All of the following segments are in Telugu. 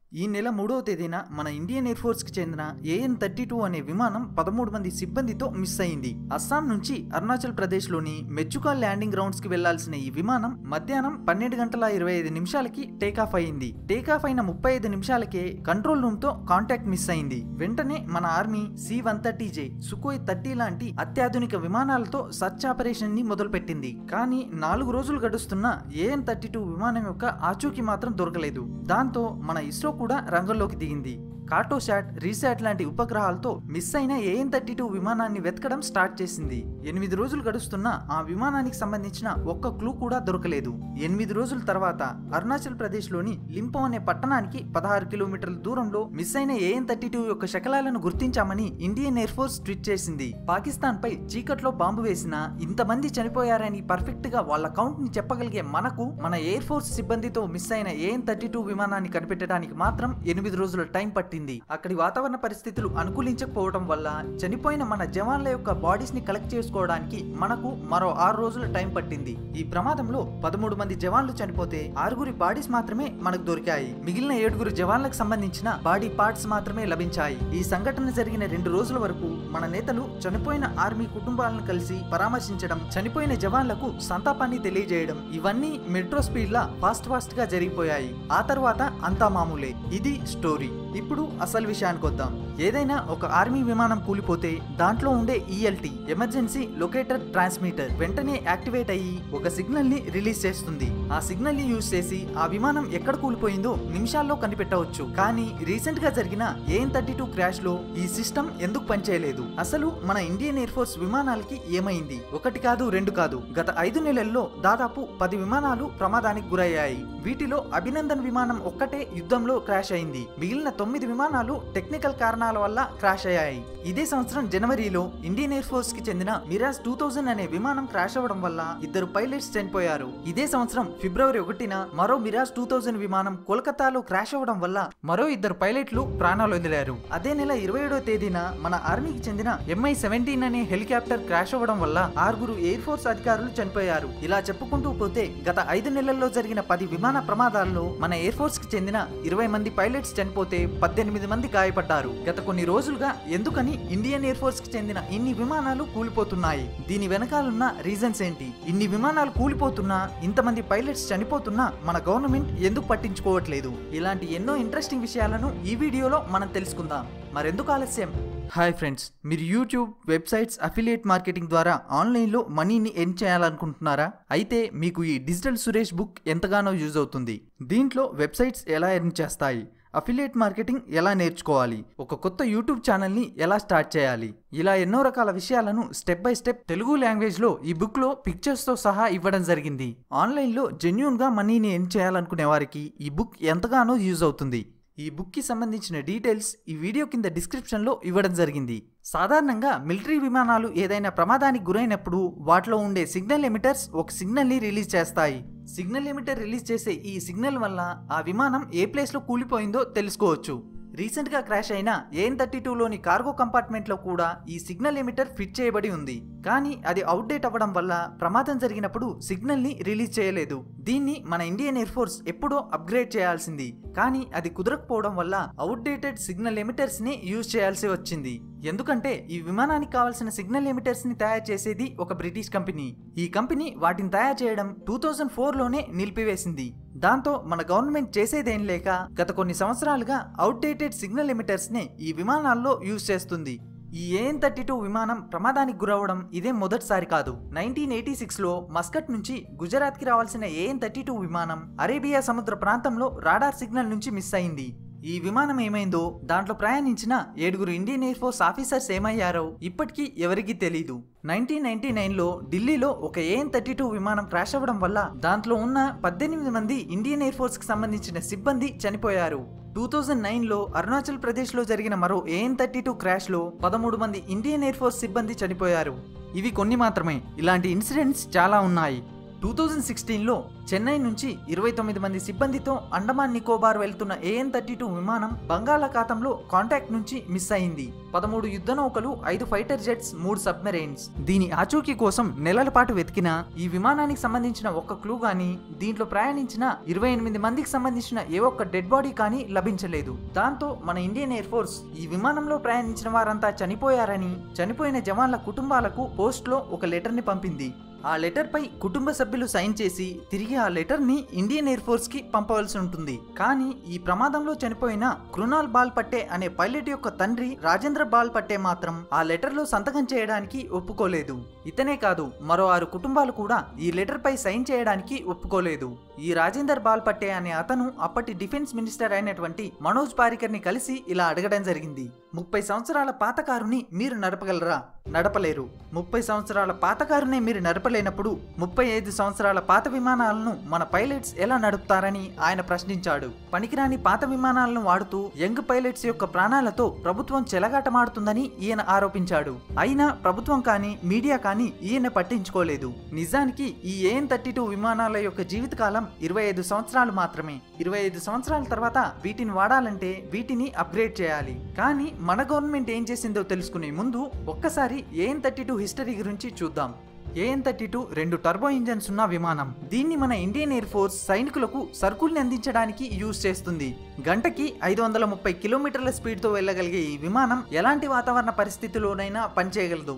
ఈ నెల 3వ తేదీన మన ఇండియన్ ఎయిర్ ఫోర్స్ కి చెందిన AN-32 అనే విమానం 13 మంది సిబ్బందితో మిస్ అయింది. అస్సాం నుంచి అరుణాచల్ ప్రదేశ్ లోని మెచ్చుకాల్ ల్యాండింగ్ గ్రౌండ్స్ కి వెళ్లాల్సిన ఈ విమానం మధ్యాహ్నం 12:25 టేకాఫ్ అయింది. టేకాఫ్ అయిన 35 నిమిషాలకే కంట్రోల్ రూమ్ తో కాంటాక్ట్ మిస్ అయింది. వెంటనే మన ఆర్మీ C-130J, సుఖోయ్ 30 లాంటి అత్యాధునిక విమానాలతో సర్చ్ ఆపరేషన్ ని మొదలుపెట్టింది. కానీ 4 రోజులు గడుస్తున్న AN-32 విమానం యొక్క ఆచూకీ మాత్రం దొరకలేదు. దాంతో మన ఇస్రో కూడా రంగంలోకి దిగింది. కార్టోశాట్, రీశాట్ లాంటి ఉపగ్రహాలతో మిస్ అయిన AN-32 విమానాన్ని వెతకడం స్టార్ట్ చేసింది. 8 రోజులు గడుస్తున్నా ఆ విమానానికి సంబంధించిన ఒక్క క్లూ కూడా దొరకలేదు. 8 రోజుల తర్వాత అరుణాచల్ ప్రదేశ్ లోని లింపో అనే పట్టణానికి 16 కిలోమీటర్ల దూరంలో మిస్ అయిన AN-32 యొక్క శకలాలను గుర్తించామని ఇండియన్ ఎయిర్ ఫోర్స్ ట్వీట్ చేసింది. పాకిస్తాన్ పై చీకట్లో బాంబు వేసినా ఇంతమంది చనిపోయారని పర్ఫెక్ట్ గా వాళ్ళ కౌంట్ ని చెప్పగలిగే మనకు మన ఎయిర్ ఫోర్స్ సిబ్బందితో మిస్ అయిన AN-32 విమానాన్ని కనిపెట్టడానికి మాత్రం 8 రోజుల టైం పట్టింది. అక్కడి వాతావరణ పరిస్థితులు అనుకూలించకపోవడం వల్ల చనిపోయిన మన జవాన్ల యొక్క బాడీస్ ని కలెక్ట్ చేసుకోవడానికి మనకు మరో 6 రోజుల టైం పట్టింది. ఈ ప్రమాదంలో 13 మంది జవాన్లు చనిపోతే 6 బాడీస్ మాత్రమే మనకు దొరికాయి. మిగిలిన 7 జవాన్లకు సంబంధించిన బాడీ పార్ట్స్ మాత్రమే లభించాయి. ఈ సంఘటన జరిగిన 2 రోజుల వరకు మన నేతలు చనిపోయిన ఆర్మీ కుటుంబాలను కలిసి పరామర్శించడం, చనిపోయిన జవాన్లకు సంతాపాన్ని తెలియజేయడం, ఇవన్నీ మెట్రో స్పీడ్ లా ఫాస్ట్ గా జరిగిపోయాయి. ఆ తర్వాత అంతా మామూలే. ఇది స్టోరీ. ఇప్పుడు అసలు విషయానికి వద్దాం. ఏదైనా ఒక ఆర్మీ విమానం కూలిపోతే దాంట్లో ఉండే ELT, ఎమర్జెన్సీ లొకేటర్ ట్రాన్స్మిటర్, వెంటనే యాక్టివేట్ అయ్యి ఒక సిగ్నల్ ని రిలీజ్ చేస్తుంది. ఆ సిగ్నల్ ని యూజ్ చేసి ఆ విమానం ఎక్కడ కూలిపోయిందో నిమిషాల్లో కనిపెట్టవచ్చు. కానీ రీసెంట్ గా జరిగిన AN-32 క్రాష్ లో ఈ సిస్టమ్ ఎందుకు పనిచేయలేదు? అసలు మన ఇండియన్ ఎయిర్ ఫోర్స్ విమానాలకి ఏమైంది? 1 కాదు 2 కాదు, గత 5 నెలల్లో దాదాపు 10 విమానాలు ప్రమాదానికి గురయ్యాయి. వీటిలో అభినందన్ విమానం ఒక్కటే యుద్ధంలో క్రాష్ అయింది. మిగిలిన 9 విమానాలు టెక్నికల్ కారణాల వల్ల క్రాష్ అయ్యాయి. ఇదే సంవత్సరం జనవరిలో ఇండియన్ ఎయిర్ ఫోర్స్ కి చెందిన మిరాజ్ 2000 అనే విమానం క్రాష్ అవ్వడం వల్ల 2 పైలట్స్ చనిపోయారు. ఇదే సంవత్సరం ఫిబ్రవరి 1న మరో మిరాజ్ 2000 విమానం కోల్కతాలో క్రాష్ అవ్వడం వల్ల మరో 2 పైలట్లు ప్రాణాలు వదిలారు. అదే నెల 27వ తేదీన మన ఆర్మీకి చెందిన Mi-17 అనే హెలికాప్టర్ క్రాష్ అవ్వడం వల్ల 6 ఎయిర్ ఫోర్స్ అధికారులు చనిపోయారు. ఇలా చెప్పుకుంటూ పోతే గత 5 నెలల్లో జరిగిన 10 విమాన ప్రమాదాల్లో మన ఎయిర్ ఫోర్స్ కి చెందిన 20 మంది పైలట్స్ చనిపోతే 18 మంది గాయపడ్డారు. గత కొన్ని రోజులుగా ఎందుకని ఇండియన్ ఎయిర్ ఫోర్స్ కి చెందిన ఇన్ని విమానాలు కూలిపోతున్నాయి? దీని వెనకాలన్న రీజన్స్ ఏంటి? ఇన్ని విమానాలు కూలిపోతున్నా, ఇంతమంది పైలట్స్ చనిపోతున్నా మన గవర్నమెంట్ ఎందుకు పట్టించుకోవట్లేదు? ఇలాంటి ఎన్నో ఇంట్రెస్టింగ్ విషయాలను ఈ వీడియోలో మనం తెలుసుకుందాం. మరెందుకు ఆలస్యం? హాయ్ ఫ్రెండ్స్, మీరు యూట్యూబ్, వెబ్సైట్స్, అఫిలియేట్ మార్కెటింగ్ ద్వారా ఆన్లైన్లో మనీని ఎర్న్ చేయాలనుకుంటున్నారా? అయితే మీకు ఈ డిజిటల్ సురేష్ బుక్ ఎంతగానో యూజ్ అవుతుంది. దీంట్లో వెబ్సైట్స్ ఎలా ఎర్న్ చేస్తాయి, అఫిలియేట్ మార్కెటింగ్ ఎలా నేర్చుకోవాలి, ఒక కొత్త యూట్యూబ్ ఛానల్ని ఎలా స్టార్ట్ చేయాలి, ఇలా ఎన్నో రకాల విషయాలను step by step Telugu language లో ఈ బుక్ లో పిక్చర్స్ తో సహా ఇవ్వడం జరిగింది. ఆన్లైన్ లో జెన్యూన్ గా మనీని ఎర్న్ చేయాలనుకునే వారికి ఈ బుక్ ఎంతగానో యూజ్ అవుతుంది. ఈ బుక్ కి సంబంధించిన డీటెయిల్స్ ఈ వీడియో కింద డిస్క్రిప్షన్ లో ఇవ్వడం జరిగింది. సాధారణంగా మిలిటరీ విమానాలు ఏదైనా ప్రమాదానికి గురైనప్పుడు వాటిలో ఉండే సిగ్నల్ ఎమిటర్స్ ఒక సిగ్నల్ ని రిలీజ్ చేస్తాయి. సిగ్నల్ ఎమిటర్ రిలీజ్ చేసే ఈ సిగ్నల్ వల్ల ఆ విమానం ఏ ప్లేస్ లో కూలిపోయిందో తెలుసుకోవచ్చు. రీసెంట్ గా క్రాష్ అయిన AN-32 లోని కార్గో కంపార్ట్మెంట్ లో కూడా ఈ సిగ్నల్ ఎమిటర్ ఫిట్ చేయబడి ఉంది. కానీ అది అవుట్డేట్ అవ్వడం వల్ల ప్రమాదం జరిగినప్పుడు సిగ్నల్ ని రిలీజ్ చేయలేదు. దీన్ని మన ఇండియన్ ఎయిర్ ఫోర్స్ ఎప్పుడో అప్గ్రేడ్ చేయాల్సింది. కానీ అది కుదరకపోవడం వల్ల అవుట్డేటెడ్ సిగ్నల్ ఎమిటర్స్ ని యూజ్ చేయాల్సి వచ్చింది. ఎందుకంటే ఈ విమానానికి కావాల్సిన సిగ్నల్ ఎమిటర్స్ ని తయారు చేసేది ఒక బ్రిటిష్ కంపెనీ. ఈ కంపెనీ వాటిని తయారు చేయడం 2004లోనే నిలిపివేసింది. దాంతో మన గవర్నమెంట్ చేసేదేం లేక గత కొన్ని సంవత్సరాలుగా అవుట్డేటెడ్ సిగ్నల్ ఎమిటర్స్ ని ఈ విమానాల్లో యూజ్ చేస్తుంది. ఈ AN-32 విమానం ప్రమాదానికి గురవడం ఇదే మొదటిసారి కాదు. 1986లో మస్కట్ నుంచి గుజరాత్ కి రావాల్సిన AN-32 విమానం అరేబియా సముద్ర ప్రాంతంలో రాడార్ సిగ్నల్ నుంచి మిస్ అయింది. ఈ విమానం ఏమైందో, దాంట్లో ప్రయాణించిన 7 ఇండియన్ ఎయిర్ ఫోర్స్ ఆఫీసర్స్ ఏమయ్యారో ఇప్పటికీ ఎవరికీ తెలీదు. 1999లో ఢిల్లీలో ఒక AN-32 విమానం క్రాష్ అవ్వడం వల్ల దాంట్లో ఉన్న 18 మంది ఇండియన్ ఎయిర్ ఫోర్స్ కి సంబంధించిన సిబ్బంది చనిపోయారు. 2009లో అరుణాచల్ ప్రదేశ్ లో జరిగిన మరో AN-32 క్రాష్ లో 13 మంది ఇండియన్ ఎయిర్ ఫోర్స్ సిబ్బంది చనిపోయారు. ఇవి కొన్ని మాత్రమే. ఇలాంటి ఇన్సిడెంట్స్ చాలా ఉన్నాయి. 2016లో చెన్నై నుంచి 29 మంది సిబ్బందితో అండమాన్ నికోబార్ వెళ్తున్న AN-32 విమానం బంగాళాఖాతంలో కాంటాక్ట్ నుంచి మిస్ అయింది. 13 యుద్ధ నౌకలు, 5 ఫైటర్ జెట్స్, 3 సబ్మెరైన్స్. దీని ఆచూకీ కోసం నెలల పాటు వెతికినా ఈ విమానానికి సంబంధించిన ఒక్క క్లూ గానీ, దీంట్లో ప్రయాణించిన 28 మందికి సంబంధించిన ఏ ఒక్క డెడ్ బాడీ కానీ లభించలేదు. దాంతో మన ఇండియన్ ఎయిర్ ఫోర్స్ ఈ విమానంలో ప్రయాణించిన వారంతా చనిపోయారని, చనిపోయిన జవాన్ల కుటుంబాలకు పోస్ట్ లో ఒక లెటర్ ని పంపింది. ఆ లెటర్ పై కుటుంబ సభ్యులు సైన్ చేసి తిరిగి ఆ లెటర్ ని ఇండియన్ ఎయిర్ ఫోర్స్ కి పంపవలసి ఉంటుంది. కానీ ఈ ప్రమాదంలో చనిపోయిన కృణాల్ బాల్ పట్టే అనే పైలట్ యొక్క తండ్రి రాజేంద్ర బాల్ పట్టే మాత్రం ఆ లెటర్ లో సంతకం చేయడానికి ఒప్పుకోలేదు. ఇతనే కాదు, మరో 6 కుటుంబాలు కూడా ఈ లెటర్ పై సైన్ చేయడానికి ఒప్పుకోలేదు. ఈ రాజేందర్ బాల్ పట్టే అనే అతను అప్పటి డిఫెన్స్ మినిస్టర్ అయినటువంటి మనోజ్ పారికర్ ని కలిసి ఇలా అడగడం జరిగింది. 30 సంవత్సరాల పాత కారుని మీరు నడపగలరా? నడపలేరు. 30 సంవత్సరాల పాత కారునే మీరు నడపలేనప్పుడు 35 సంవత్సరాల పాత విమానాలను మన పైలట్స్ ఎలా నడుపుతారని ఆయన ప్రశ్నించాడు. పనికిరాని పాత విమానాలను వాడుతూ యంగ్ పైలట్స్ యొక్క ప్రాణాలతో ప్రభుత్వం చెలగాటమాడుతుందని ఈయన ఆరోపించాడు. అయినా ప్రభుత్వం కానీ మీడియా కానీ ఈయన పట్టించుకోలేదు. నిజానికి ఈ AN-32 విమానాల యొక్క జీవితకాలం 25 సంవత్సరాలు మాత్రమే. 25 సంవత్సరాల తర్వాత వీటిని వాడాలంటే వీటిని అప్గ్రేడ్ చేయాలి. కానీ మన గవర్నమెంట్ ఏం చేసిందో తెలుసుకునే ముందు ఒక్కసారి AN-32 హిస్టరీ గురించి చూద్దాం. AN-32 2 టర్బో ఇంజన్స్ ఉన్న విమానం. దీన్ని మన ఇండియన్ ఎయిర్ ఫోర్స్ సైనికులకు సరుకుల్ని అందించడానికి యూజ్ చేస్తుంది. గంటకి 530 కిలోమీటర్ల స్పీడ్ తో వెళ్ళగలిగే ఈ విమానం ఎలాంటి వాతావరణ పరిస్థితుల్లోనైనా పనిచేయగలదు.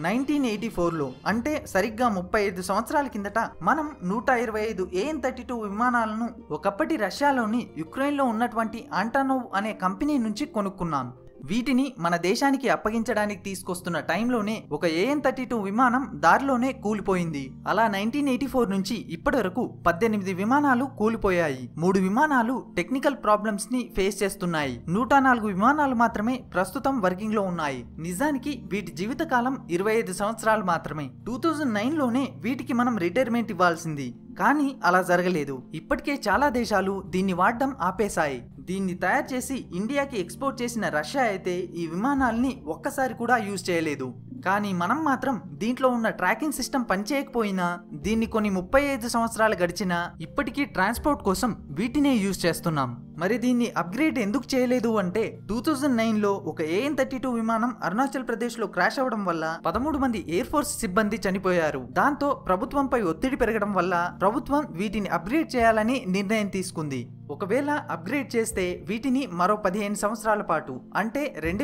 1984లో అంటే సరిగ్గా 35 సంవత్సరాల కిందట మనం 125 AN-32 విమానాలను ఒకప్పటి రష్యాలోని యుక్రెయిన్లో ఉన్నటువంటి ఆంటానోవ్ అనే కంపెనీ నుంచి కొనుక్కున్నాం. వీటిని మన దేశానికి అప్పగించడానికి తీసుకొస్తున్న టైంలోనే ఒక AN-32 విమానం దారిలోనే కూలిపోయింది. అలా 1984 నుంచి ఇప్పటి వరకు 18 విమానాలు కూలిపోయాయి. 3 విమానాలు టెక్నికల్ ప్రాబ్లమ్స్ ని ఫేస్ చేస్తున్నాయి. 104 విమానాలు మాత్రమే ప్రస్తుతం వర్కింగ్ లో ఉన్నాయి. నిజానికి వీటి జీవితకాలం 25 సంవత్సరాలు మాత్రమే. 2009లోనే వీటికి మనం రిటైర్మెంట్ ఇవ్వాల్సింది. కానీ అలా జరగలేదు. ఇప్పటికే చాలా దేశాలు దీన్ని వాడడం ఆపేశాయి. దీన్ని తయారు చేసి ఇండియాకి ఎక్స్పోర్ట్ చేసిన రష్యా అయితే ఈ విమానాల్ని ఒక్కసారి కూడా యూజ్ చేయలేదు. కానీ మనం మాత్రం దీంట్లో ఉన్న ట్రాకింగ్ సిస్టమ్ పనిచేయకపోయినా దీన్ని కొన్ని 35 సంవత్సరాలు గడిచినా ఇప్పటికీ ట్రాన్స్పోర్ట్ కోసం వీటినే యూజ్ చేస్తున్నాం. మరి దీన్ని అప్గ్రేడ్ ఎందుకు చేయలేదు అంటే 2009లో ఒక AN-32 విమానం అరుణాచల్ ప్రదేశ్ లో క్రాష్ అవడం వల్ల 13 మంది ఎయిర్ ఫోర్స్ సిబ్బంది చనిపోయారు. దాంతో ప్రభుత్వంపై ఒత్తిడి పెరగడం వల్ల ప్రభుత్వం వీటిని అప్గ్రేడ్ చేయాలని నిర్ణయం తీసుకుంది. ఒకవేళ అప్గ్రేడ్ చేస్తే వీటిని మరో 15 సంవత్సరాల పాటు అంటే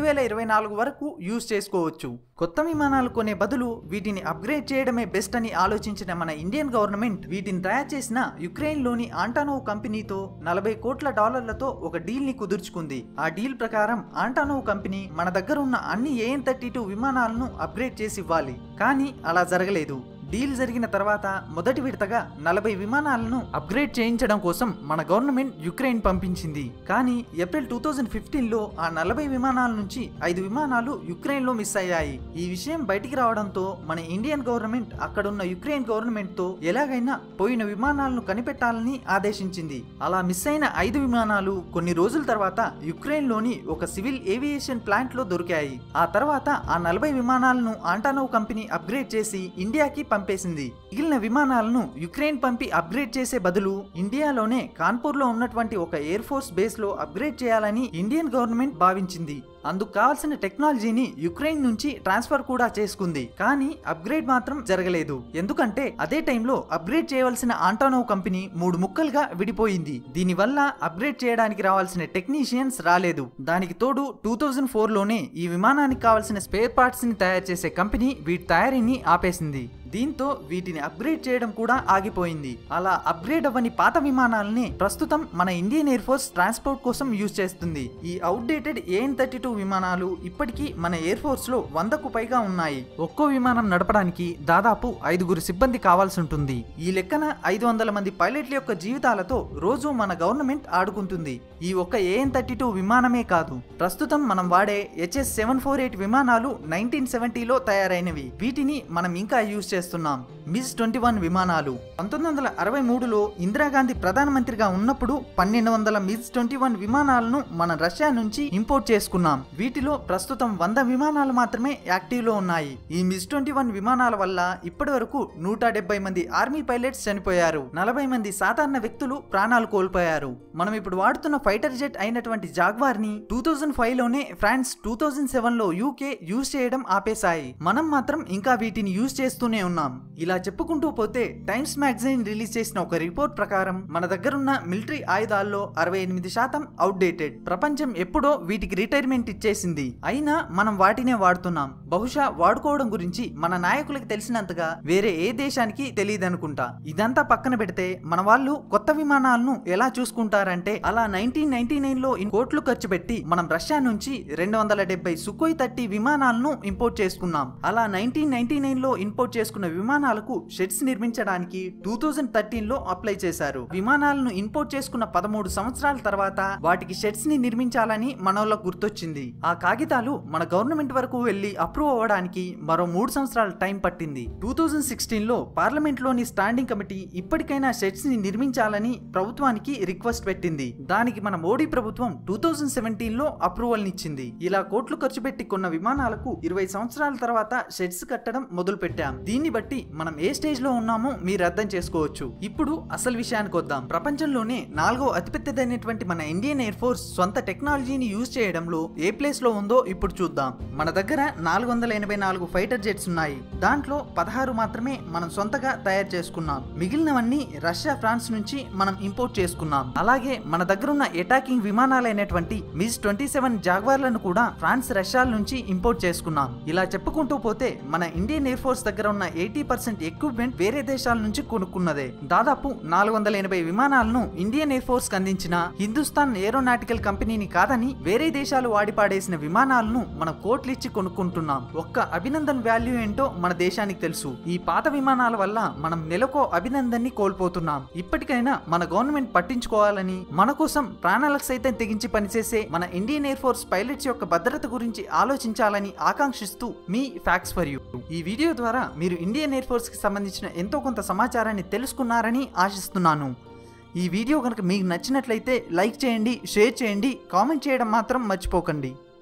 2024 వరకు యూజ్ చేసుకోవచ్చు. కొత్త విమానాలు కొనే బదులు వీటిని అప్గ్రేడ్ చేయడమే బెస్ట్ అని ఆలోచించిన మన ఇండియన్ గవర్నమెంట్ వీటిని తయారు చేసిన యుక్రెయిన్ లోని ఆంటానోవ్ కంపెనీతో $40 కోట్లతో ఒక డీల్ ని కుదుర్చుకుంది. ఆ డీల్ ప్రకారం ఆంటానోవ్ కంపెనీ మన దగ్గర ఉన్న అన్ని AN-32 విమానాలను అప్గ్రేడ్ చేసి ఇవ్వాలి. కానీ అలా జరగలేదు. డీల్ జరిగిన తర్వాత మొదటి విడతగా 40 విమానాలను అప్గ్రేడ్ చేయించడం కోసం మన గవర్నమెంట్ యుక్రెయిన్ పంపించింది. కానీ ఏప్రిల్ 2015లో ఆ 40 విమానాల నుంచి 5 విమానాలు యుక్రెయిన్ లో మిస్ అయ్యాయి. ఈ విషయం బయటికి రావడంతో మన ఇండియన్ గవర్నమెంట్ అక్కడున్న యుక్రెయిన్ గవర్నమెంట్ తో ఎలాగైనా పోయిన విమానాలను కనిపెట్టాలని ఆదేశించింది. అలా మిస్ అయిన 5 విమానాలు కొన్ని రోజుల తర్వాత యుక్రెయిన్ లోని ఒక సివిల్ ఏవియేషన్ ప్లాంట్ లో దొరికాయి. ఆ తర్వాత ఆ 40 విమానాలను ఆంటానోవ్ కంపెనీ అప్గ్రేడ్ చేసి ఇండియాకి పంపేసింది. మిగిలిన విమానాలను యుక్రెయిన్ పంపి అప్గ్రేడ్ చేసే బదులు ఇండియాలోనే కాన్పూర్ లో ఉన్నటువంటి ఒక ఎయిర్ ఫోర్స్ బేస్ లో అప్గ్రేడ్ చేయాలని ఇండియన్ గవర్నమెంట్ భావించింది. అందుకు కావాల్సిన టెక్నాలజీని యుక్రెయిన్ నుంచి ట్రాన్స్ఫర్ కూడా చేసుకుంది. కానీ అప్గ్రేడ్ మాత్రం జరగలేదు. ఎందుకంటే అదే టైంలో అప్గ్రేడ్ చేయవలసిన ఆంటానోవ్ కంపెనీ 3 ముక్కలుగా విడిపోయింది. దీనివల్ల అప్గ్రేడ్ చేయడానికి రావాల్సిన టెక్నీషియన్స్ రాలేదు. దానికి తోడు 2004లోనే ఈ విమానానికి కావాల్సిన స్పేర్ పార్ట్స్ ని తయారు చేసే కంపెనీ వీటి తయారీని ఆపేసింది. దీంతో వీటిని అప్గ్రేడ్ చేయడం కూడా ఆగిపోయింది. అలా అప్గ్రేడ్ అవ్వని పాత విమానాలని ప్రస్తుతం మన ఇండియన్ ఎయిర్ ఫోర్స్ ట్రాన్స్పోర్ట్ కోసం యూజ్ చేస్తుంది. ఈ అవుట్డేటెడ్ AN-32 విమానాలు ఇప్పటికీ మన ఎయిర్ ఫోర్స్ లో 100కు పైగా ఉన్నాయి. ఒక్కో విమానం నడపడానికి దాదాపు 5 సిబ్బంది కావాల్సి ఉంటుంది. ఈ లెక్కన 500 మంది పైలట్ల యొక్క జీవితాలతో రోజు మన గవర్నమెంట్ ఆడుకుంటుంది. ఈ ఒక్క AN-32 విమానమే కాదు, ప్రస్తుతం మనం వాడే HS-748 విమానాలు 1970లో తయారైనవి. వీటిని మనం ఇంకా యూజ్ చేస్తున్నాం. చేస్తున్నాం. MiG-21 విమానాలు 1963లో ఇందిరాగాంధీ ప్రధానమంత్రిగా ఉన్నప్పుడు 1200 MiG-21 విమానాలను మన రష్యా నుంచి ఇంపోర్ట్ చేసుకున్నాం. వీటిలో ప్రస్తుతం 100 విమానాలు మాత్రమే యాక్టివ్ లో ఉన్నాయి. ఈ MiG-21 విమానాల వల్ల ఇప్పటి వరకు 170 మంది ఆర్మీ పైలట్స్ చనిపోయారు. 40 మంది సాధారణ వ్యక్తులు ప్రాణాలు కోల్పోయారు. మనం ఇప్పుడు వాడుతున్న ఫైటర్ జెట్ అయినటువంటి జాగ్వార్ ని 2005లోనే ఫ్రాన్స్, 2007లో యూకే యూజ్ చేయడం ఆపేశాయి. మనం మాత్రం ఇంకా వీటిని యూజ్ చేస్తూనే ఉన్నాం. ఇలా చెప్పుకుంటూ పోతే టైమ్స్ మ్యాగజైన్ రిలీజ్ చేసిన ఒక రిపోర్ట్ ప్రకారం మన దగ్గరున్న మిలిటరీ ఆయుధాల్లో 68% అవుట్డేటెడ్. ప్రపంచం ఎప్పుడో వీటికి రిటైర్మెంట్ ఇచ్చేసింది. అయినా మనం వాటినే వాడుతున్నాం. బహుశా వాడుకోవడం గురించి మన నాయకులకు తెలిసినంతగా వేరే ఏ దేశానికి తెలియదనుకుంటా. ఇదంతా పక్కన పెడితే మన వాళ్ళు కొత్త విమానాలను ఎలా చూసుకుంటారంటే, అలా 1999లో కోట్లు ఖర్చు పెట్టి మనం రష్యా నుంచి 270 సుఖోయ్ 30 విమానాలను ఇంపోర్ట్ చేసుకున్నాం. అలా 1999లో ఇంపోర్ట్ చేసుకున్న విమానాలకు షెడ్స్ నిర్మించడానికి 2013లో అప్లై చేశారు. విమానాలను ఇంపోర్ట్ చేసుకున్న 13 సంవత్సరాల తర్వాత వాటికి షెడ్స్ ని నిర్మించాలని మనోళ్ళకు గుర్తొచ్చింది. ఆ కాగితాలు మన గవర్నమెంట్ వరకు వెళ్లి అప్రూవ్ అవ్వడానికి మరో 3 సంవత్సరాల టైం పట్టింది. 2016లో పార్లమెంట్ లోని స్టాండింగ్ కమిటీ ఇప్పటికైనా షెడ్స్ ని నిర్మించాలని ప్రభుత్వానికి రిక్వెస్ట్ పెట్టింది. దానికి మన మోడీ ప్రభుత్వం 2017లో అప్రూవల్ నిచ్చింది. ఇలా కోట్లు ఖర్చు పెట్టి కొన్న విమానాలకు 20 సంవత్సరాల తర్వాత షెడ్స్ కట్టడం మొదలు పెట్టాం. దీన్ని బట్టి మనం ఏ స్టేజ్ లో ఉన్నామో మీరు అర్థం చేసుకోవచ్చు. ఇప్పుడు అసలు విషయానికి వద్దాం. ప్రపంచంలోనే 4వ అతిపెద్దదైనటువంటి మన ఇండియన్ ఎయిర్ ఫోర్స్ సొంత టెక్నాలజీని యూజ్ చేయడంలో ఏ ప్లేస్ లో ఉందో ఇప్పుడు చూద్దాం. మన దగ్గర 484 ఫైటర్ జెట్స్ ఉన్నాయి. దాంట్లో 16 మాత్రమే మనం సొంతగా తయారు చేసుకున్నాం. మిగిలినవన్నీ రష్యా, ఫ్రాన్స్ నుంచి మనం ఇంపోర్ట్ చేసుకున్నాం. అలాగే మన దగ్గర ఉన్న అటాకింగ్ విమానాలైనటువంటి MiG-27 జాగ్వార్లను కూడా ఫ్రాన్స్, రష్యాల నుంచి ఇంపోర్ట్ చేసుకున్నాం. ఇలా చెప్పుకుంటూ పోతే మన ఇండియన్ ఎయిర్ ఫోర్స్ దగ్గర ఉన్న 80% ఎక్విప్మెంట్ వేరే దేశాల నుంచి కొనుక్కున్నదే. దాదాపు 480 విమానాలను ఇండియన్ ఎయిర్ ఫోర్స్ కి అందించిన హిందుస్థాన్ ఏరోనాటికల్ కంపెనీని కాదని వేరే దేశాలు వాడి పాడేసిన విమానాలను మనం కోట్లిచ్చి కొనుక్కుంటున్నాం. ఒక్క అభినందన్ వాల్యూ ఏంటో మన దేశానికి తెలుసు. ఈ పాత విమానాల వల్ల మనం నెలకో అభినందన్ ని కోల్పోతున్నాం. ఇప్పటికైనా మన గవర్నమెంట్ పట్టించుకోవాలని, మన కోసం ప్రాణాలకు సైతం తెగించి పనిచేసే మన ఇండియన్ ఎయిర్ ఫోర్స్ పైలట్స్ యొక్క భద్రత గురించి ఆలోచించాలని ఆకాంక్షిస్తూ మీ ఫ్యాక్ట్స్ ఫర్ యూ. ఈ వీడియో ద్వారా మీరు ఇండియన్ ఎయిర్ ఫోర్స్ కి సంబంధించిన ఎంతో కొంత సమాచారాన్ని తెలుసుకున్నారని ఆశిస్తున్నాను. ఈ వీడియో కనుక మీకు నచ్చినట్లయితే లైక్ చేయండి, షేర్ చేయండి, కామెంట్ చేయడం మాత్రం మర్చిపోకండి.